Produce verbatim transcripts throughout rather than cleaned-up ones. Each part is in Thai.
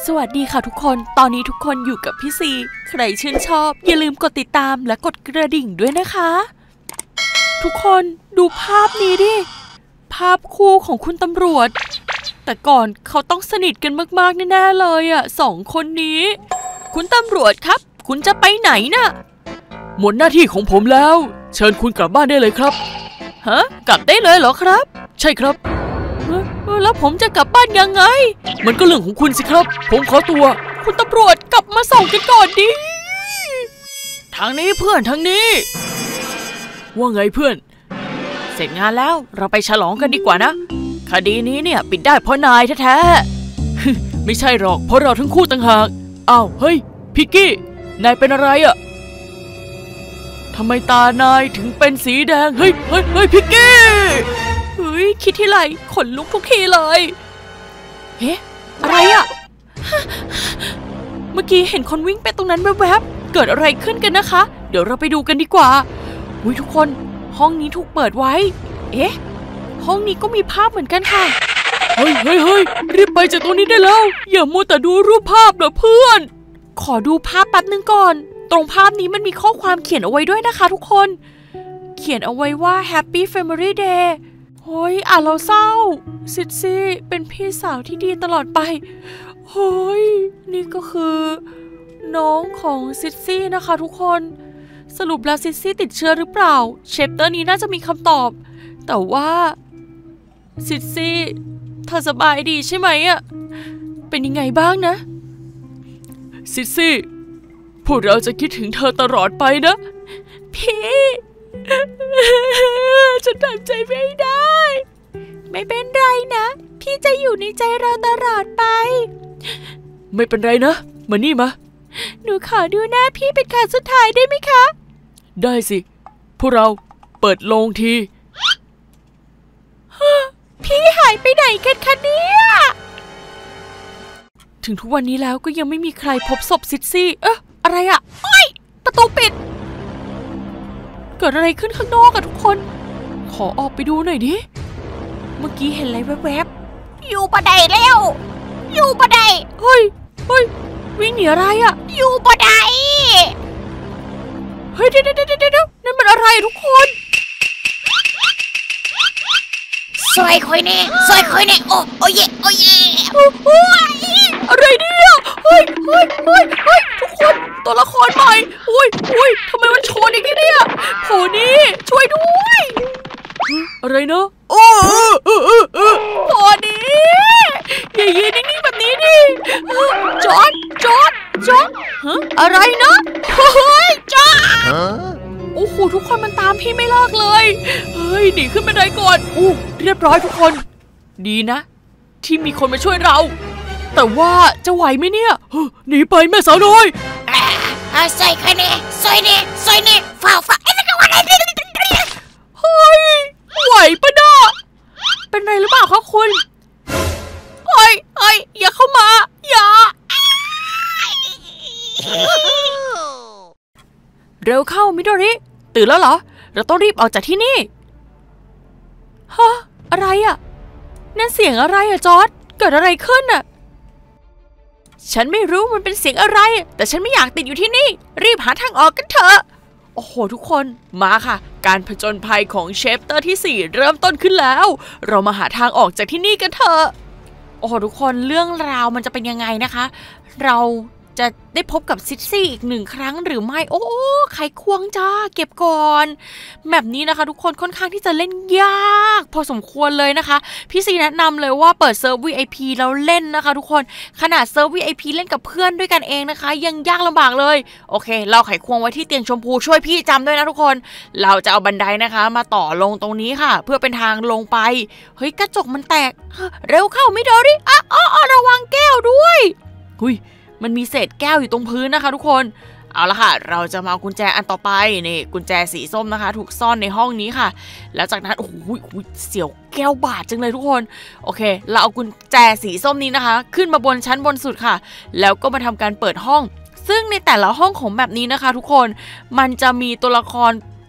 สวัสดีค่ะทุกคนตอนนี้ทุกคนอยู่กับพี่ซีใครชื่นชอบอย่าลืมกดติดตามและกดกระดิ่งด้วยนะคะทุกคนดูภาพนี้ดิภาพคู่ของคุณตำรวจแต่ก่อนเขาต้องสนิทกันมากๆแน่ๆเลยอ่ะสองคนนี้คุณตำรวจครับคุณจะไปไหนน่ะหมดหน้าที่ของผมแล้วเชิญคุณกลับบ้านได้เลยครับฮะกลับได้เลยเหรอครับใช่ครับแล้วผมจะกลับบ้านยังไงมันก็เรื่องของคุณสิครับผมขอตัวคุณตำรวจกลับมาส่งกันก่อนดิทางนี้เพื่อนทางนี้ว่าไงเพื่อนเสร็จงานแล้วเราไปฉลองกันดีกว่านะคดีนี้เนี่ยปิดได้เพราะนายแท้ๆ ไม่ใช่หรอกเพราะเราทั้งคู่ต่างหากอ้าวเฮ้ยพิกกี้นายเป็นอะไรอะทำไมตานายถึงเป็นสีแดงเฮ้ยเฮ้ยเฮ้ยพิกกี้เฮ้ยคิดที่ไรขนลุกทุกทีเลยเฮ้อะไรอะเมื่อกี้เห็นคนวิ่งไปตรงนั้นแวบๆเกิดอะไรขึ้นกันนะคะเดี๋ยวเราไปดูกันดีกว่าอุ้ยทุกคนห้องนี้ถูกเปิดไว้เอ๊ะห้องนี้ก็มีภาพเหมือนกันค่ะเฮ้ยเฮ้ยเฮ้ยรีบไปจากตรงนี้ได้แล้วอย่ามัวแต่ดูรูปภาพนะเพื่อนขอดูภาพแป๊บนึงก่อนตรงภาพนี้มันมีข้อความเขียนเอาไว้ด้วยนะคะทุกคนเขียนเอาไว้ว่า Happy Family Day เฮ้ยอ่านแล้วเศร้าซิดซี่เป็นพี่สาวที่ดีตลอดไปเฮ้ยนี่ก็คือน้องของซิดซี่นะคะทุกคนสรุปแล้วซิดซี่ติดเชื้อหรือเปล่าเชปเตอร์นี้น่าจะมีคำตอบแต่ว่าซิดซี่เธอสบายดีใช่ไหมอะเป็นยังไงบ้างนะซิดซี่พวกเราจะคิดถึงเธอตลอดไปนะพี่ฉันทำใจไม่ได้ไม่เป็นไรนะพี่จะอยู่ในใจเราตลอดไปไม่เป็นไรนะมานี่มาหนูขอดูหน้าพี่เป็นครั้งสุดท้ายได้ไหมคะได้สิพวกเราเปิดโลงทีพี่หายไปไหนกันคะเนี่ยถึงทุกวันนี้แล้วก็ยังไม่มีใครพบศพซิดซี่เอ๊ะอะไรอะโอ๊ยประตูปิดเกิดอะไรขึ้นข้างนอกอะทุกคนขอออกไปดูหน่อยดิเมื่อกี้เห็นอะไรแวบๆอยู่ปะไดแล้วอยู่ปะไดเฮ้ยเฮ้ยวิ่งหนีอะไรอะอยู่ปะไดเฮ้ยเดี๋ยวเดี๋ยวเดี๋ยวนั่นมันอะไรทุกคนซอยคอยเน่ซอยคอยเน่โอ้โอ้เย่โอ้เย่โอ้ยอะไรเนี่ยเฮ้ยเฮ้ยเฮ้ยเฮ้ยทุกคนตัวละครใหม่โอ้ยโอ้ยทำไมมันโชว์อย่างนี้เนี่ยโผนี่ช่วยด้วยอะไรเนาะโอ้โผนี่อย่ายืนนิ่งๆแบบนี้ดิจอดจอดจอดฮะอะไรนะเฮ้ยจอดโอ้โหทุกคนมันตามพี่ไม่เลิกเลยเฮ้ยหนีขึ้นบันไดก่อนอู้เรียบร้อยทุกคนดีนะที่มีคนมาช่วยเราแต่ว่าจะไหวไหมเนี่ยหนีไปแม่สาวน้อยซอยคอยเน่ซอยเน่ซอยเน่ฝ่าฝ่าเอ๊ะนั่นก็ว่าอะไรเฮ้ยไหวปะเนาะเป็นไรหรือเปล่าคะคุณเฮ้ยเฮ้ยอย่าเข้ามาอย่าเร็วเข้ามิโดริตื่นแล้วเหรอเราต้องรีบออกจากที่นี่ฮะอะไรอะนั่นเสียงอะไรอะจอร์จเกิดอะไรขึ้นอะฉันไม่รู้มันเป็นเสียงอะไรแต่ฉันไม่อยากติดอยู่ที่นี่รีบหาทางออกกันเถอะโอ้โหทุกคนมาค่ะการผจญภัยของเชปเตอร์ที่สี่เริ่มต้นขึ้นแล้วเรามาหาทางออกจากที่นี่กันเถอะโอ้โหทุกคนเรื่องราวมันจะเป็นยังไงนะคะเราจะได้พบกับซิดซี่อีกหนึ่งครั้งหรือไม่โอ้ไขควงจ้าเก็บก่อนแบบนี้นะคะทุกคนค่อนข้างที่จะเล่นยากพอสมควรเลยนะคะพี่ซีแนะนำเลยว่าเปิดเซิร์ฟ วี ไอ พี แล้วเล่นนะคะทุกคนขนาดเซิร์ฟ วี ไอ พี เล่นกับเพื่อนด้วยกันเองนะคะยังยากลำบากเลยโอเคเราไขควงไว้ที่เตียงชมพูช่วยพี่จำด้วยนะทุกคนเราจะเอาบันไดนะคะมาต่อลงตรงนี้ค่ะเพื่อเป็นทางลงไปเฮ้ยกระจกมันแตกเร็วเข้ามิโดริอ่ะอ๋อระวังแก้วด้วยหุยมันมีเศษแก้วอยู่ตรงพื้นนะคะทุกคนเอาละค่ะเราจะมาเอากุญแจอันต่อไปนี่กุญแจสีส้มนะคะถูกซ่อนในห้องนี้ค่ะแล้วจากนั้นโอ้โหเสียวแก้วบาดจังเลยทุกคนโอเคเราเอากุญแจสีส้มนี้นะคะขึ้นมาบนชั้นบนสุดค่ะแล้วก็มาทำการเปิดห้องซึ่งในแต่ละห้องของแบบนี้นะคะทุกคนมันจะมีตัวละคร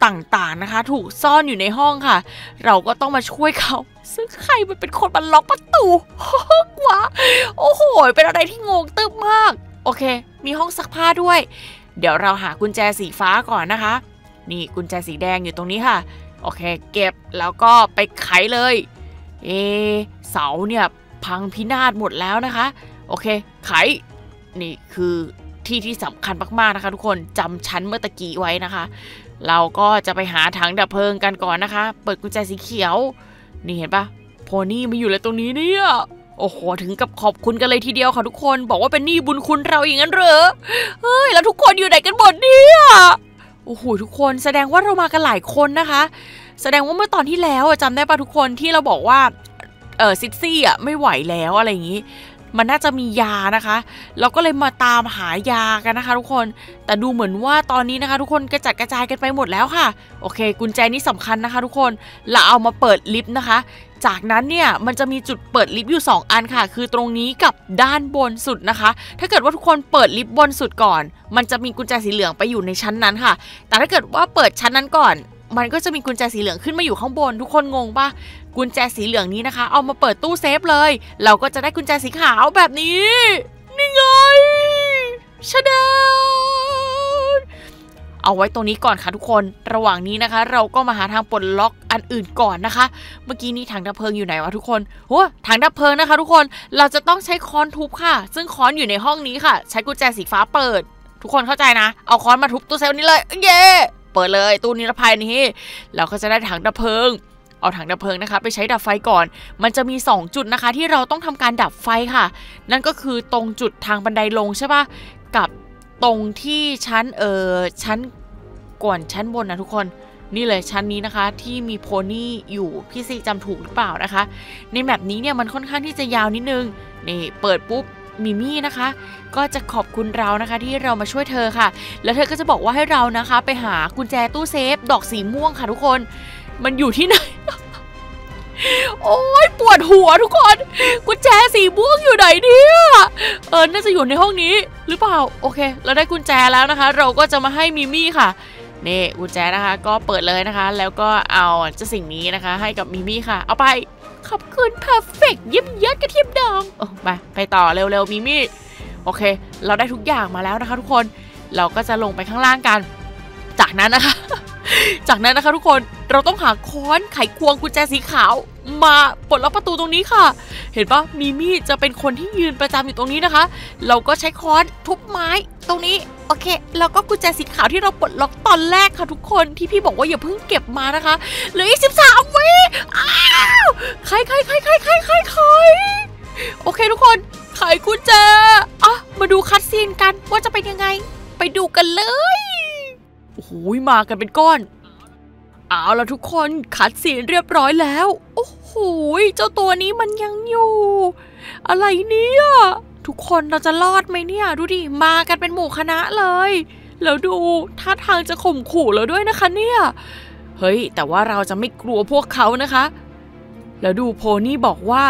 ต่างๆนะคะถูกซ่อนอยู่ในห้องค่ะเราก็ต้องมาช่วยเขาซึ่งใครมันเป็นคนมาล็อกประตูวะโอ้โหเป็นอะไรที่งงตึ๊บมากโอเคมีห้องซักผ้าด้วยเดี๋ยวเราหากุญแจสีฟ้าก่อนนะคะนี่กุญแจสีแดงอยู่ตรงนี้ค่ะโอเคเก็บแล้วก็ไปไขเลยเอเสาเนี่ยพังพินาศหมดแล้วนะคะโอเคไขนี่คือที่ที่สำคัญมากๆนะคะทุกคนจำชั้นเมื่อตะกี้ไว้นะคะเราก็จะไปหาถังดับเพลิงกันก่อนนะคะเปิดกุญแจสีเขียวนี่เห็นปะโพนี่มาอยู่เลยตรงนี้เนี่ยโอ้โหถึงกับขอบคุณกันเลยทีเดียวค่ะทุกคนบอกว่าเป็นหนี้บุญคุณเราอย่างนั้นเหรอเฮ้ยแล้วทุกคนอยู่ไหนกันหมดเนี่ยโอ้โหทุกคนแสดงว่าเรามากันหลายคนนะคะแสดงว่าเมื่อตอนที่แล้วจำได้ปะทุกคนที่เราบอกว่าเออซิดซี่อ่ะไม่ไหวแล้วอะไรอย่างนี้มันน่าจะมียานะคะเราก็เลยมาตามหายากันนะคะทุกคนแต่ดูเหมือนว่าตอนนี้นะคะทุกคนกระจัดกระจายกันไปหมดแล้วค่ะโอเคกุญแจนี้สำคัญนะคะทุกคนเราเอามาเปิดลิฟต์นะคะจากนั้นเนี่ยมันจะมีจุดเปิดลิฟต์อยู่สองอันค่ะคือตรงนี้กับด้านบนสุดนะคะถ้าเกิดว่าทุกคนเปิดลิฟต์บนสุดก่อนมันจะมีกุญแจสีเหลืองไปอยู่ในชั้นนั้นค่ะแต่ถ้าเกิดว่าเปิดชั้นนั้นก่อนมันก็จะมีกุญแจสีเหลืองขึ้นมาอยู่ข้างบนทุกคนงงปะกุญแจสีเหลืองนี้นะคะเอามาเปิดตู้เซฟเลยเราก็จะได้กุญแจสีขาวแบบนี้นี่ไงชาแนลเอาไว้ตรงนี้ก่อนค่ะทุกคนระหว่างนี้นะคะเราก็มาหาทางปลดล็อกอันอื่นก่อนนะคะเมื่อกี้นี้ถังดับเพลิงอยู่ไหนวะทุกคนโอ้ถังดับเพลิงนะคะทุกคนเราจะต้องใช้ค้อนทุบค่ะซึ่งค้อนอยู่ในห้องนี้ค่ะใช้กุญแจสีฟ้าเปิดทุกคนเข้าใจนะเอาค้อนมาทุบตู้เซฟนี้เลยเย้เปิดเลยตู้นิรภัยนี้เราก็จะได้ถังดับเพลิงเอาถังดับเพลิงนะคะไปใช้ดับไฟก่อนมันจะมีสองจุดนะคะที่เราต้องทำการดับไฟค่ะนั่นก็คือตรงจุดทางบันไดลงใช่ปะกับตรงที่ชั้นเออชั้นก่อนชั้นบนนะทุกคนนี่เลยชั้นนี้นะคะที่มีโพนี่อยู่พี่ซีจำถูกหรือเปล่านะคะในแมปนี้เนี่ยมันค่อนข้างที่จะยาวนิดนึงนี่เปิดปุ๊บมิมี่นะคะก็จะขอบคุณเรานะคะที่เรามาช่วยเธอค่ะแล้วเธอก็จะบอกว่าให้เรานะคะไปหากุญแจตู้เซฟดอกสีม่วงค่ะทุกคนมันอยู่ที่ไหน โอ้ยปวดหัวทุกคนกุญแจสีม่วงอยู่ไหนเนี่ยเออน่าจะอยู่ในห้องนี้หรือเปล่าโอเคเราได้กุญแจแล้วนะคะเราก็จะมาให้มิมี่ค่ะนี่กุญแจนะคะก็เปิดเลยนะคะแล้วก็เอาเจ้าสิ่งนี้นะคะให้กับมิมี่ค่ะเอาไปขอบคุณเพอร์เฟกต์ยิ้มเยอะกระเทียมดองโอ้ไปไปต่อเร็วๆมิมี่โอเคเราได้ทุกอย่างมาแล้วนะคะทุกคนเราก็จะลงไปข้างล่างกันจากนั้นนะคะ จากนั้นนะคะทุกคนเราต้องหาค้อนไขควงกุญแจสีขาวมาปลดล็อกประตูตรงนี้ค่ะเห็นปะมิมี่จะเป็นคนที่ยืนประจำอยู่ตรงนี้นะคะเราก็ใช้ค้อนทุบไม้ตรงนี้โอเคแล้วก็กุญแจสีขาวที่เราปลดล็อกตอนแรกค่ะทุกคนที่พี่บอกว่าอย่าเพิ่งเก็บมานะคะเหลืออีกสิบสามวิอ้าวใครใครใครใครใครใครใครโอเคทุกคนไขกุญแจอ่ะมาดูคัทซีนกันว่าจะเป็นยังไงไปดูกันเลยโอ้โหมากันเป็นก้อนเอาละทุกคนคัดซีนเรียบร้อยแล้วโอ้โหเจ้าตัวนี้มันยังอยู่อะไรเนี่ยทุกคนเราจะรอดไหมเนี่ยดูดิมากันเป็นหมู่คณะเลยแล้วดูท่าทางจะข่มขู่เราด้วยนะคะเนี่ยเฮ้ยแต่ว่าเราจะไม่กลัวพวกเขานะคะแล้วดูโพนี่บอกว่า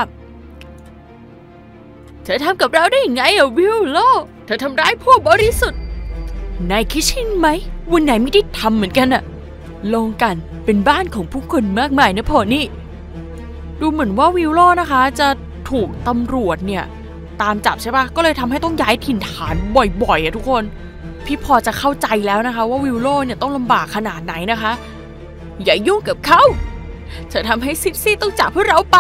เธอทำกับเราได้ยังไงอะวิลโลเธอทำร้ายพวกบริสุทธิ์นายคิดใช่ไหมวันไหนไม่ได้ทำเหมือนกันอะลงกันเป็นบ้านของผู้คนมากมายนะพอนี่ดูเหมือนว่าวิลโลนะคะจะถูกตำรวจเนี่ยตามจับใช่ปะก็เลยทำให้ต้องย้ายถิ่นฐานบ่อยๆอะทุกคนพี่พอจะเข้าใจแล้วนะคะว่าวิลโลเนี่ยต้องลำบากขนาดไหนนะคะอย่ายุ่งกับเขาเธอทำให้ซิดซี่ต้องจากพวกเราไป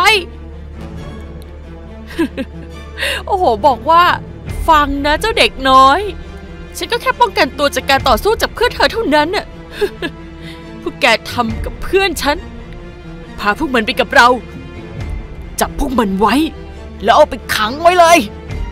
โอ้โหบอกว่าฟังนะเจ้าเด็กน้อยฉันก็แค่ป้องกันตัวจากการต่อสู้จับเพื่อนเธอเท่านั้นน่ะ พวกแกทำกับเพื่อนฉันพาพวกมันไปกับเราจับพวกมันไว้แล้วเอาไปขังไว้เลย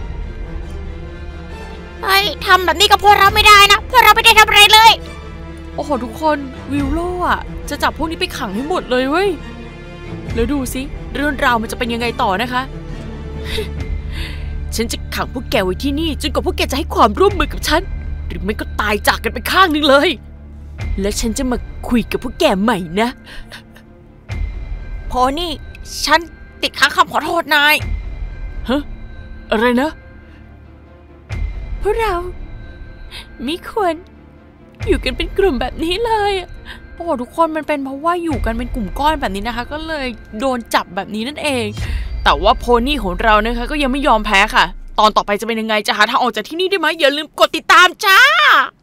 เฮ้ยทำแบบนี้กับพวกเราไม่ได้นะพวกเราไม่ได้ทำอะไรเลยโอ้โหทุกคนวิลโลอ่ะจะจับพวกนี้ไปขังให้หมดเลยเว้ยแล้วดูสิเรื่องราวมันจะเป็นยังไงต่อนะคะ ฉันจะขังพวกแกไว้ที่นี่จนกว่าพวกแกจะให้ความร่วมมือกับฉันหรือไม่ก็ตายจากกันไปข้างนึงเลยและฉันจะมาคุยกับพวกแกใหม่นะพอนี่ฉันติดค้างคำขอโทษนายฮะอะไรนะพวกเราไม่ควรอยู่กันเป็นกลุ่มแบบนี้เลยโอ้ทุกคนมันเป็นเพราะว่าอยู่กันเป็นกลุ่มก้อนแบบนี้นะคะก็เลยโดนจับแบบนี้นั่นเองแต่ว่าโพนี่ของเรานะคะก็ยังไม่ยอมแพ้ค่ะตอนต่อไปจะเป็นยังไงจะหาทางออกจากที่นี่ได้ไหมอย่าลืมกดติดตามจ้า